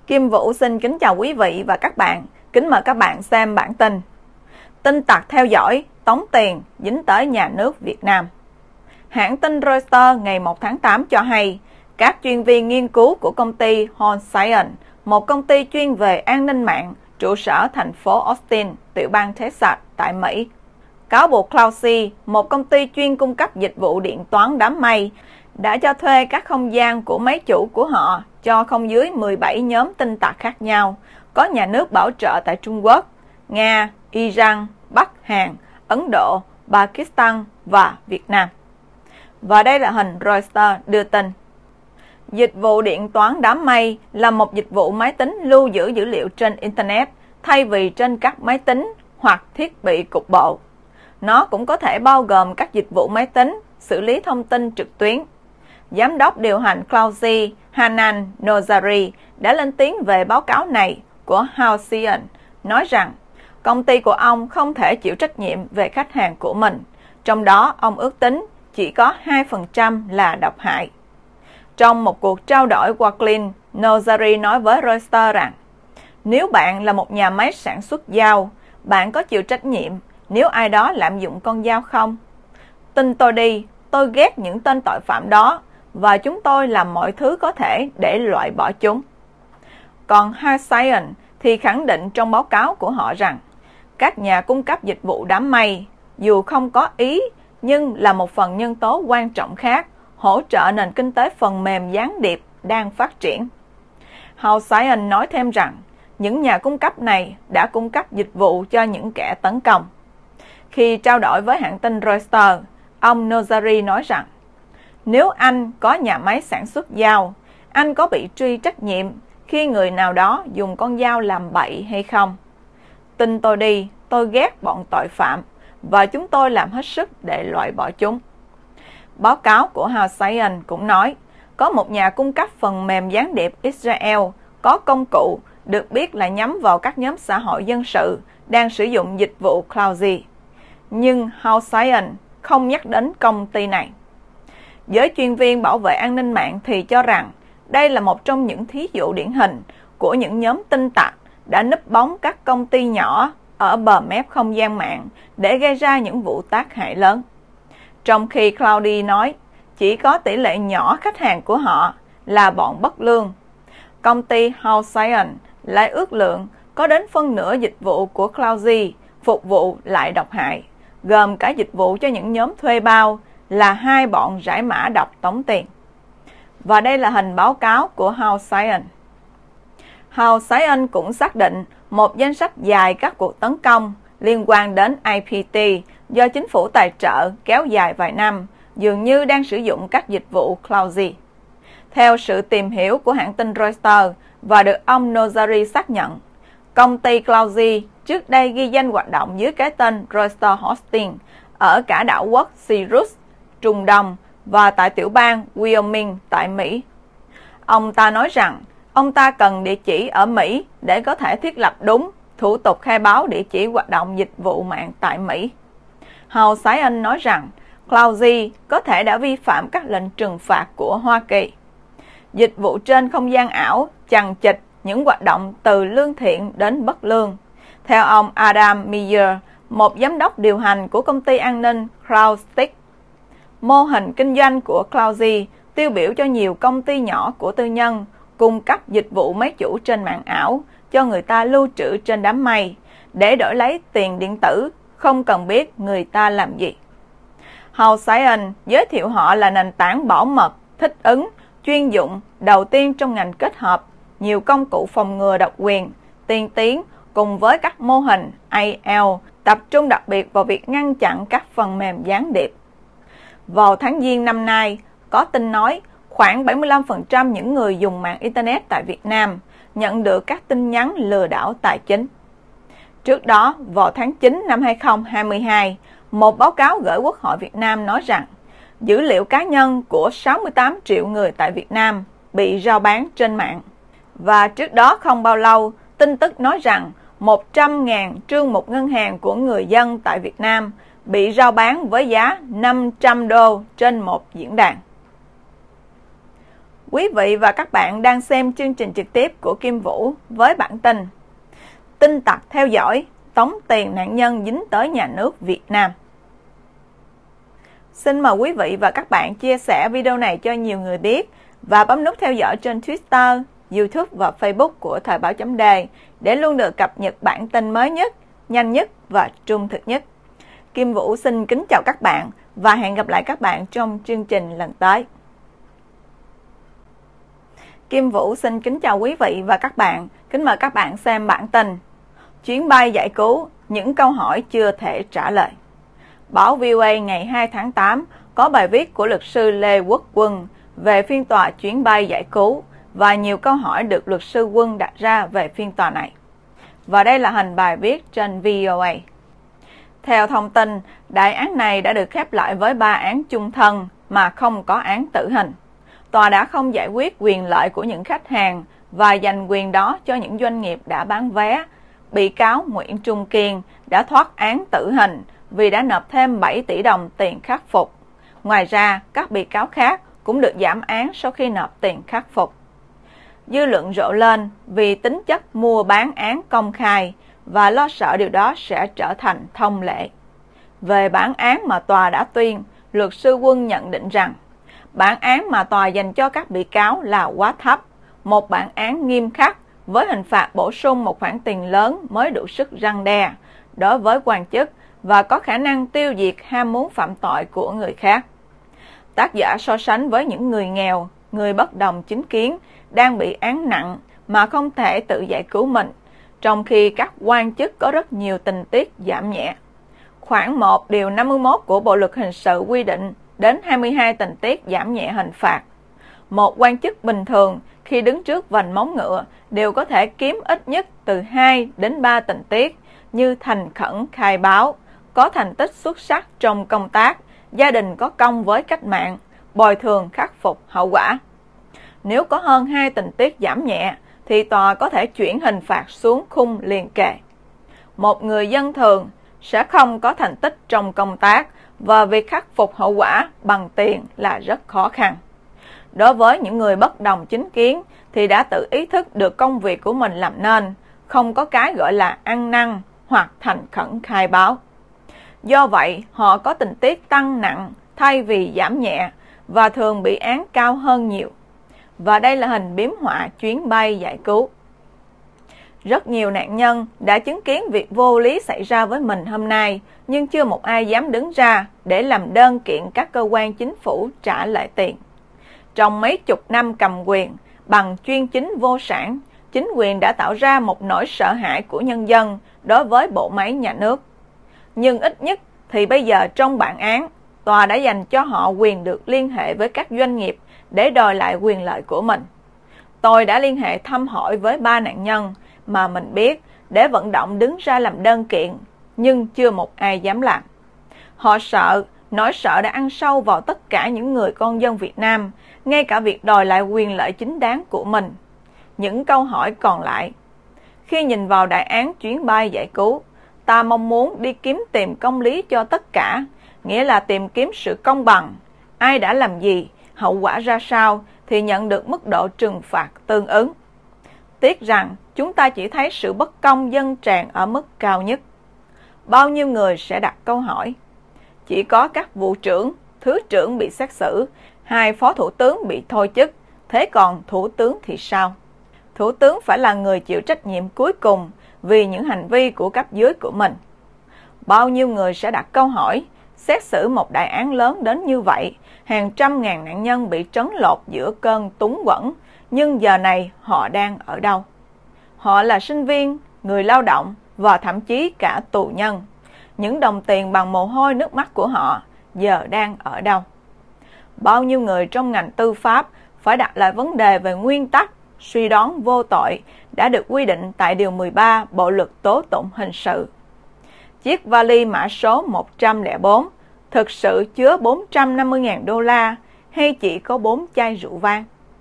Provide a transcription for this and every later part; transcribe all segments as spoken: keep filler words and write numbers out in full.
Kim Vũ xin kính chào quý vị và các bạn. Kính mời các bạn xem bản tin. Tin tặc theo dõi, tống tiền, dính tới nhà nước Việt Nam. Hãng tin Reuters ngày một tháng tám cho hay, các chuyên viên nghiên cứu của công ty Hon Science, một công ty chuyên về an ninh mạng, trụ sở thành phố Austin, tiểu bang Texas tại Mỹ, cáo buộc Cloudy, một công ty chuyên cung cấp dịch vụ điện toán đám mây, đã cho thuê các không gian của máy chủ của họ cho không dưới mười bảy nhóm tin tặc khác nhau, có nhà nước bảo trợ tại Trung Quốc, Nga, Iran, Bắc Hàn, Ấn Độ, Pakistan và Việt Nam. Và đây là hình Reuters đưa tin. Dịch vụ điện toán đám mây là một dịch vụ máy tính lưu giữ dữ liệu trên Internet thay vì trên các máy tính hoặc thiết bị cục bộ. Nó cũng có thể bao gồm các dịch vụ máy tính, xử lý thông tin trực tuyến. Giám đốc điều hành Cloudy Hanan Nozari đã lên tiếng về báo cáo này của Halcyon, nói rằng công ty của ông không thể chịu trách nhiệm về khách hàng của mình, trong đó ông ước tính chỉ có hai phần trăm là độc hại. Trong một cuộc trao đổi qua Clean, Nozari nói với Reuters rằng, nếu bạn là một nhà máy sản xuất dao, bạn có chịu trách nhiệm nếu ai đó lạm dụng con dao không? Tin tôi đi, tôi ghét những tên tội phạm đó, và chúng tôi làm mọi thứ có thể để loại bỏ chúng. Còn Halcyon thì khẳng định trong báo cáo của họ rằng, các nhà cung cấp dịch vụ đám mây, dù không có ý, nhưng là một phần nhân tố quan trọng khác, hỗ trợ nền kinh tế phần mềm gián điệp đang phát triển. Halcyon nói thêm rằng, những nhà cung cấp này đã cung cấp dịch vụ cho những kẻ tấn công. Khi trao đổi với hãng tin Reuters, ông Nozari nói rằng, nếu anh có nhà máy sản xuất dao, anh có bị truy trách nhiệm khi người nào đó dùng con dao làm bậy hay không? Tin tôi đi, tôi ghét bọn tội phạm, và chúng tôi làm hết sức để loại bỏ chúng. Báo cáo của Halcyon cũng nói, có một nhà cung cấp phần mềm gián điệp Israel có công cụ được biết là nhắm vào các nhóm xã hội dân sự đang sử dụng dịch vụ Cloudy. Nhưng Halcyon không nhắc đến công ty này. Giới chuyên viên bảo vệ an ninh mạng thì cho rằng đây là một trong những thí dụ điển hình của những nhóm tin tặc đã núp bóng các công ty nhỏ ở bờ mép không gian mạng để gây ra những vụ tác hại lớn. Trong khi Cloudy nói chỉ có tỷ lệ nhỏ khách hàng của họ là bọn bất lương, công ty Halcyon lại ước lượng có đến phân nửa dịch vụ của Cloudy phục vụ lại độc hại, gồm cả dịch vụ cho những nhóm thuê bao là hai bọn rải mã độc tống tiền. Và đây là hình báo cáo của Halcyon. Halcyon cũng xác định một danh sách dài các cuộc tấn công liên quan đến I P T do chính phủ tài trợ kéo dài vài năm, dường như đang sử dụng các dịch vụ Cloudy. Theo sự tìm hiểu của hãng tin Reuters và được ông Nozari xác nhận, công ty Cloudy trước đây ghi danh hoạt động dưới cái tên Reuters Hosting ở cả đảo quốc Cyrus, Trung Đông và tại tiểu bang Wyoming tại Mỹ. Ông ta nói rằng ông ta cần địa chỉ ở Mỹ để có thể thiết lập đúng thủ tục khai báo địa chỉ hoạt động dịch vụ mạng tại Mỹ. Halcyon nói rằng Cloudy có thể đã vi phạm các lệnh trừng phạt của Hoa Kỳ. Dịch vụ trên không gian ảo chằng chịt những hoạt động từ lương thiện đến bất lương. Theo ông Adam Meyer, một giám đốc điều hành của công ty an ninh CrowdStrike, mô hình kinh doanh của Cloudy tiêu biểu cho nhiều công ty nhỏ của tư nhân cung cấp dịch vụ máy chủ trên mạng ảo cho người ta lưu trữ trên đám mây để đổi lấy tiền điện tử, không cần biết người ta làm gì. Halcyon giới thiệu họ là nền tảng bảo mật, thích ứng, chuyên dụng đầu tiên trong ngành kết hợp nhiều công cụ phòng ngừa độc quyền, tiên tiến cùng với các mô hình A L tập trung đặc biệt vào việc ngăn chặn các phần mềm gián điệp. Vào tháng Giêng năm nay, có tin nói khoảng bảy mươi lăm phần trăm những người dùng mạng Internet tại Việt Nam nhận được các tin nhắn lừa đảo tài chính. Trước đó, vào tháng chín năm hai nghìn không trăm hai mươi hai, một báo cáo gửi Quốc hội Việt Nam nói rằng dữ liệu cá nhân của sáu mươi tám triệu người tại Việt Nam bị rao bán trên mạng. Và trước đó không bao lâu, tin tức nói rằng một trăm nghìn trương một ngân hàng của người dân tại Việt Nam bị rao bán với giá năm trăm đô trên một diễn đàn. Quý vị và các bạn đang xem chương trình trực tiếp của Kim Vũ với bản tin Tin tặc theo dõi, tống tiền nạn nhân dính tới nhà nước Việt Nam. Xin mời quý vị và các bạn chia sẻ video này cho nhiều người biết và bấm nút theo dõi trên Twitter, YouTube và Facebook của Thời báo chấm D để luôn được cập nhật bản tin mới nhất, nhanh nhất và trung thực nhất. Kim Vũ xin kính chào các bạn và hẹn gặp lại các bạn trong chương trình lần tới. Kim Vũ xin kính chào quý vị và các bạn, kính mời các bạn xem bản tin Chuyến bay giải cứu, những câu hỏi chưa thể trả lời. Báo vê o a ngày hai tháng tám có bài viết của luật sư Lê Quốc Quân về phiên tòa chuyến bay giải cứu và nhiều câu hỏi được luật sư Quân đặt ra về phiên tòa này. Và đây là hình bài viết trên vê o a. Theo thông tin, đại án này đã được khép lại với ba án chung thân mà không có án tử hình. Tòa đã không giải quyết quyền lợi của những khách hàng và dành quyền đó cho những doanh nghiệp đã bán vé. Bị cáo Nguyễn Trung Kiên đã thoát án tử hình vì đã nộp thêm bảy tỷ đồng tiền khắc phục. Ngoài ra, các bị cáo khác cũng được giảm án sau khi nộp tiền khắc phục. Dư luận rộ lên vì tính chất mua bán án công khai và lo sợ điều đó sẽ trở thành thông lệ. Về bản án mà tòa đã tuyên, luật sư Quân nhận định rằng bản án mà tòa dành cho các bị cáo là quá thấp, một bản án nghiêm khắc với hình phạt bổ sung một khoản tiền lớn mới đủ sức răn đe đối với quan chức và có khả năng tiêu diệt ham muốn phạm tội của người khác. Tác giả so sánh với những người nghèo, người bất đồng chính kiến đang bị án nặng mà không thể tự giải cứu mình, trong khi các quan chức có rất nhiều tình tiết giảm nhẹ. Khoản một điều năm mươi mốt của Bộ luật hình sự quy định đến hai mươi hai tình tiết giảm nhẹ hình phạt. Một quan chức bình thường khi đứng trước vành móng ngựa đều có thể kiếm ít nhất từ hai đến ba tình tiết như thành khẩn khai báo, có thành tích xuất sắc trong công tác, gia đình có công với cách mạng, bồi thường khắc phục hậu quả. Nếu có hơn hai tình tiết giảm nhẹ thì tòa có thể chuyển hình phạt xuống khung liền kề. Một người dân thường sẽ không có thành tích trong công tác và việc khắc phục hậu quả bằng tiền là rất khó khăn. Đối với những người bất đồng chính kiến thì đã tự ý thức được công việc của mình làm nên, không có cái gọi là ăn năn hoặc thành khẩn khai báo. Do vậy, họ có tình tiết tăng nặng thay vì giảm nhẹ và thường bị án cao hơn nhiều. Và đây là hình biếm họa chuyến bay giải cứu. Rất nhiều nạn nhân đã chứng kiến việc vô lý xảy ra với mình hôm nay, nhưng chưa một ai dám đứng ra để làm đơn kiện các cơ quan chính phủ trả lại tiền. Trong mấy chục năm cầm quyền, bằng chuyên chính vô sản, chính quyền đã tạo ra một nỗi sợ hãi của nhân dân đối với bộ máy nhà nước. Nhưng ít nhất thì bây giờ trong bản án, tòa đã dành cho họ quyền được liên hệ với các doanh nghiệp để đòi lại quyền lợi của mình. Tôi đã liên hệ thăm hỏi với ba nạn nhân mà mình biết để vận động đứng ra làm đơn kiện, nhưng chưa một ai dám làm. Họ sợ, nỗi sợ đã ăn sâu vào tất cả những người con dân Việt Nam, ngay cả việc đòi lại quyền lợi chính đáng của mình. Những câu hỏi còn lại. Khi nhìn vào đại án chuyến bay giải cứu, ta mong muốn đi kiếm tìm công lý cho tất cả, nghĩa là tìm kiếm sự công bằng. Ai đã làm gì, hậu quả ra sao thì nhận được mức độ trừng phạt tương ứng. Tiếc rằng chúng ta chỉ thấy sự bất công dâng tràn ở mức cao nhất. Bao nhiêu người sẽ đặt câu hỏi? Chỉ có các vụ trưởng, thứ trưởng bị xét xử, hai phó thủ tướng bị thôi chức, thế còn thủ tướng thì sao? Thủ tướng phải là người chịu trách nhiệm cuối cùng vì những hành vi của cấp dưới của mình. Bao nhiêu người sẽ đặt câu hỏi, xét xử một đại án lớn đến như vậy, hàng trăm ngàn nạn nhân bị trấn lột giữa cơn túng quẫn, nhưng giờ này họ đang ở đâu? Họ là sinh viên, người lao động và thậm chí cả tù nhân. Những đồng tiền bằng mồ hôi nước mắt của họ giờ đang ở đâu? Bao nhiêu người trong ngành tư pháp phải đặt lại vấn đề về nguyên tắc suy đoán vô tội đã được quy định tại điều mười ba Bộ luật tố tụng hình sự. Chiếc vali mã số một trăm lẻ bốn thực sự chứa bốn trăm năm mươi nghìn đô la hay chỉ có bốn chai rượu vang?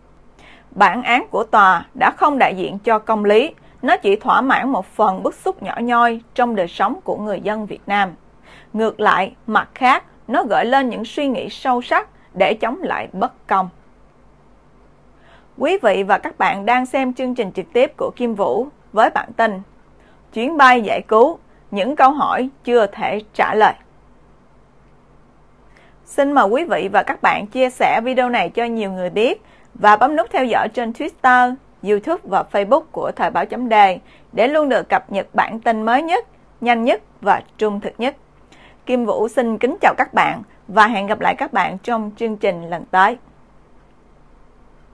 Bản án của tòa đã không đại diện cho công lý, nó chỉ thỏa mãn một phần bức xúc nhỏ nhoi trong đời sống của người dân Việt Nam. Ngược lại, mặt khác, nó gợi lên những suy nghĩ sâu sắc để chống lại bất công. Quý vị và các bạn đang xem chương trình trực tiếp của Kim Vũ với bản tin Chuyến bay giải cứu, những câu hỏi chưa thể trả lời. Xin mời quý vị và các bạn chia sẻ video này cho nhiều người biết và bấm nút theo dõi trên Twitter, YouTube và Facebook của Thời báo chấm D để luôn được cập nhật bản tin mới nhất, nhanh nhất và trung thực nhất. Kim Vũ xin kính chào các bạn và hẹn gặp lại các bạn trong chương trình lần tới.